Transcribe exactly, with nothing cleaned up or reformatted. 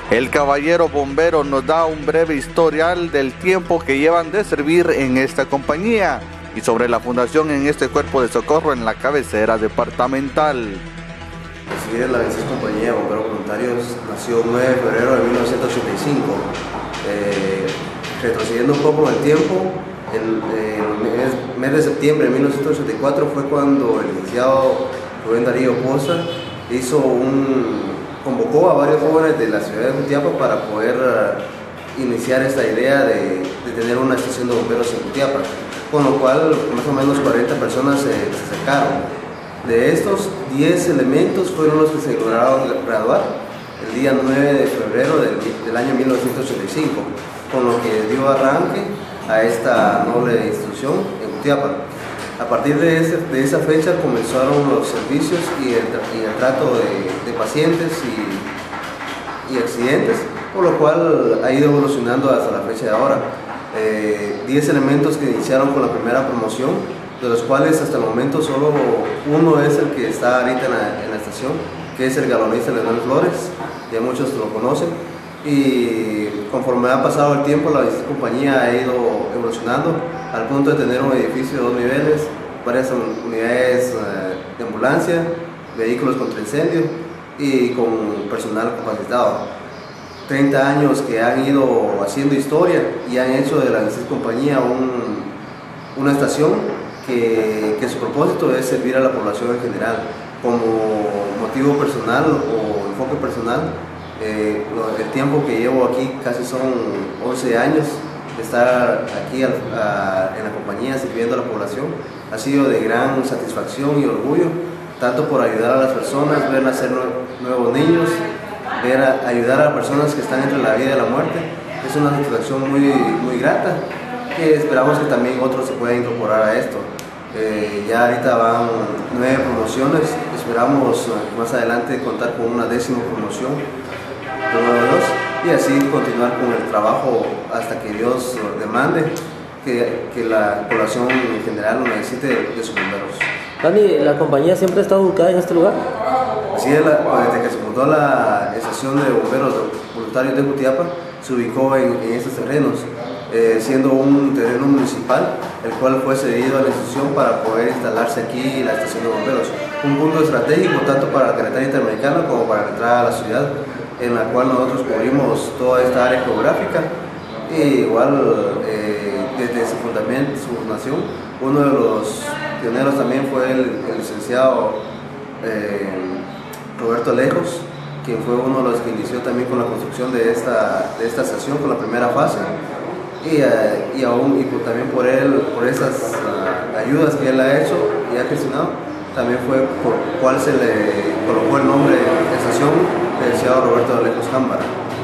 El caballero bombero nos da un breve historial del tiempo que llevan de servir en esta compañía y sobre la fundación en este cuerpo de socorro en la cabecera departamental. Así es, la veintiséis Compañía de Bomberos Voluntarios nació el nueve de febrero de mil novecientos ochenta y cinco. Eh, retrocediendo un poco en el tiempo, el, eh, el mes de septiembre de mil novecientos ochenta y cuatro fue cuando el licenciado Rubén Darío Poza hizo un, convocó a varios jóvenes de la ciudad de Jutiapa para poder uh, iniciar esta idea de, de tener una estación de bomberos en Jutiapa, con lo cual más o menos cuarenta personas eh, se acercaron. De estos, diez elementos fueron los que se lograron graduar el día nueve de febrero del, del año mil novecientos ochenta y cinco, con lo que dio arranque a esta noble institución en Jutiapa. A partir de, ese, de esa fecha comenzaron los servicios y el, y el trato de, de pacientes y, y accidentes, por lo cual ha ido evolucionando hasta la fecha de ahora. Eh, diez elementos que iniciaron con la primera promoción, de los cuales hasta el momento solo uno es el que está ahorita en la, en la estación, que es el galonista Leonel Flores, ya muchos lo conocen, y conforme ha pasado el tiempo la compañía ha ido evolucionando al punto de tener un edificio de dos niveles, varias unidades de ambulancia, vehículos contra incendio y con personal capacitado. treinta años que han ido haciendo historia y han hecho de la veintiséis Compañía un, una estación que, que su propósito es servir a la población en general. Como motivo personal o enfoque personal, eh, el tiempo que llevo aquí, casi son once años de estar aquí a, a, en la compañía sirviendo a la población, ha sido de gran satisfacción y orgullo, tanto por ayudar a las personas, ver nacer nuevos niños, ver a, ayudar a personas que están entre la vida y la muerte. Es una satisfacción muy, muy grata, que esperamos que también otros se puedan incorporar a esto. Eh, ya ahorita van nueve promociones, esperamos eh, más adelante contar con una décima promoción, y así continuar con el trabajo hasta que Dios demande que, que la población en general lo necesite de sus bomberos. Dani, ¿la compañía siempre ha estado ubicada en este lugar? Así es, la, desde que se fundó la estación de bomberos voluntarios de Jutiapa, se ubicó en, en estos terrenos, eh, siendo un terreno municipal, el cual fue cedido a la institución para poder instalarse aquí la estación de bomberos. Un punto estratégico tanto para la carretera interamericana como para la entrada a la ciudad, en la cual nosotros cubrimos toda esta área geográfica. Y igual, eh, desde su fundamento, su fundación, uno de los pioneros también fue el, el licenciado eh, Roberto Lejos, quien fue uno de los que inició también con la construcción de esta, de esta estación, con la primera fase. Y, eh, y aún y por, también por él, por esas uh, ayudas que él ha hecho y ha gestionado, también fue por cual se le colocó el nombre de estación del licenciado Roberto Lejos Cámara.